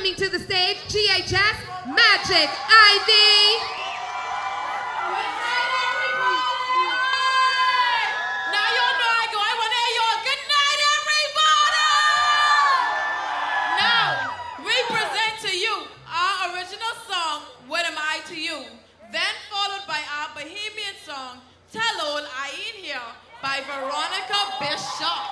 Welcoming to the stage, GHS, Magic Ivy. Now y'all know I go. I want to hear y'all. Good night, everybody. Now, we present to you our original song, What Am I to You? Then followed by our Bahamian song, Tell All I Ain't Here by Veronica Bishop.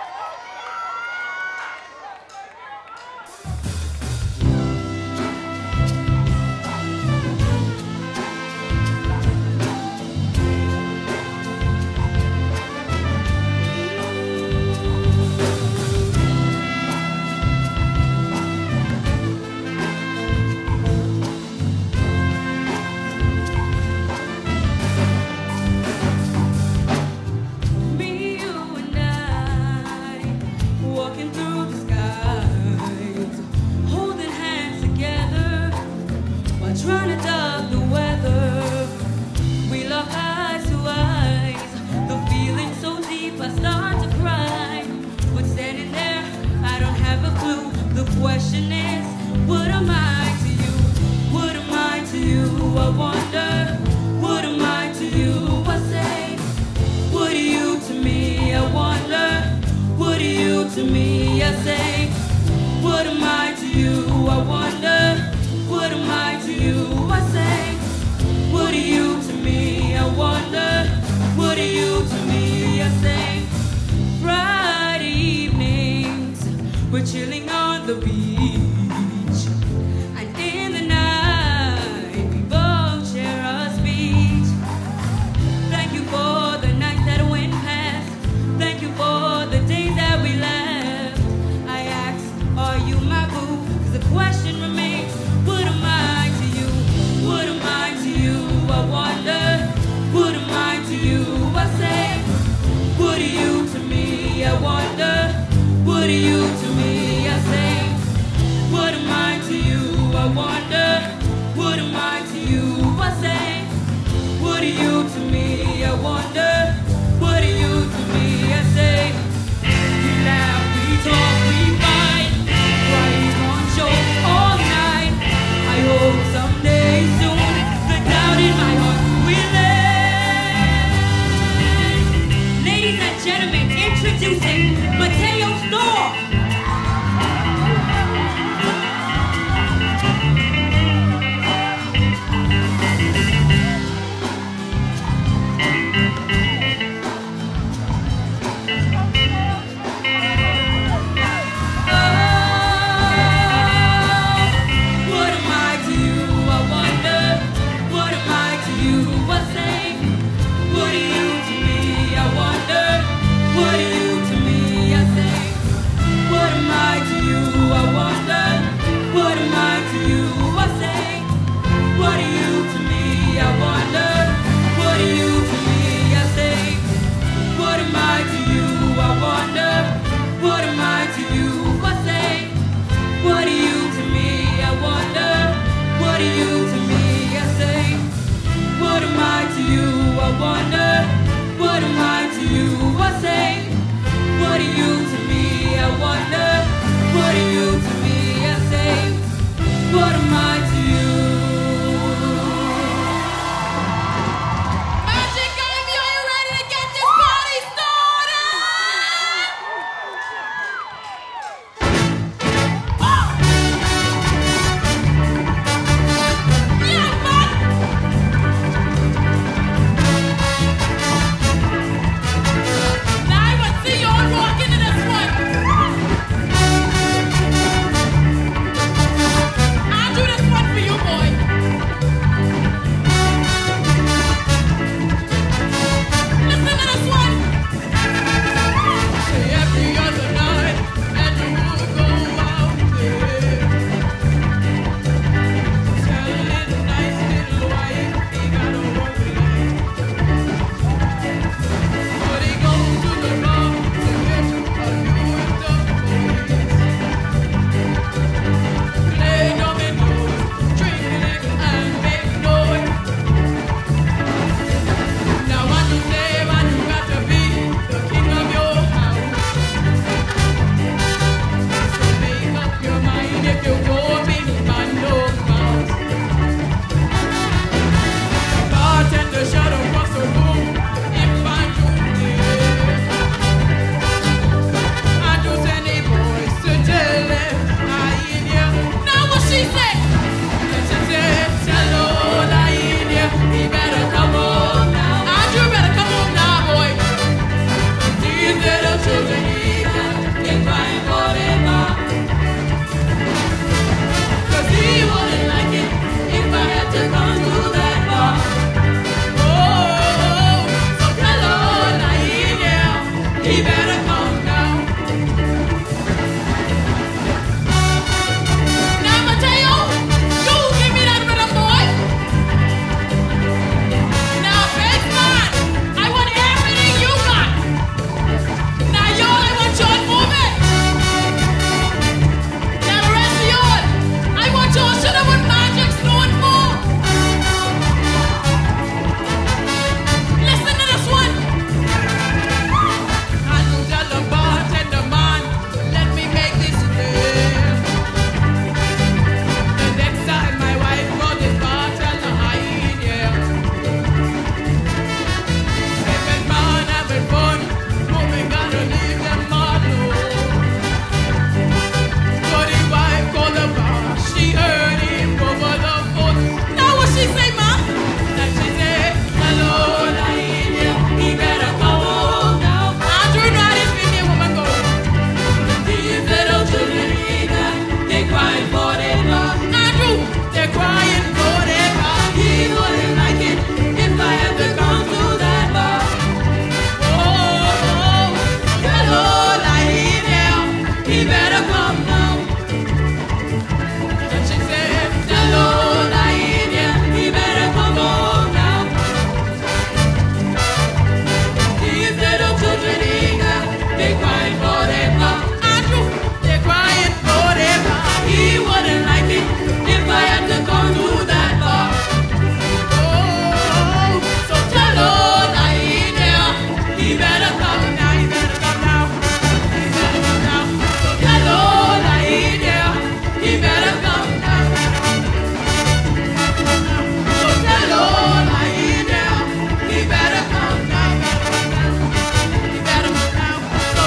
Trying to duck the weather, we lock eyes to eyes. The feeling so deep, I start to cry. But standing there, I don't have a clue. The question is, what am I to you? What am I to you? I wonder, what am I to you? I say, what are you to me? I wonder, what are you to me? I say, what am I to you? I wonder, what am I to you? I say, what are you to me? I wonder, what are you to me? I say, Friday evenings, we're chilling on the beach, and in the night, we both share a speech. Thank you for the nights that went past. Thank you for the days that we left. I ask, are you my boo? 'Cause the question remains, what am I to you? What am I to you? I wonder, what am I to you? I say, what are you to me? I wonder, what are you to me? I say,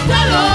Tell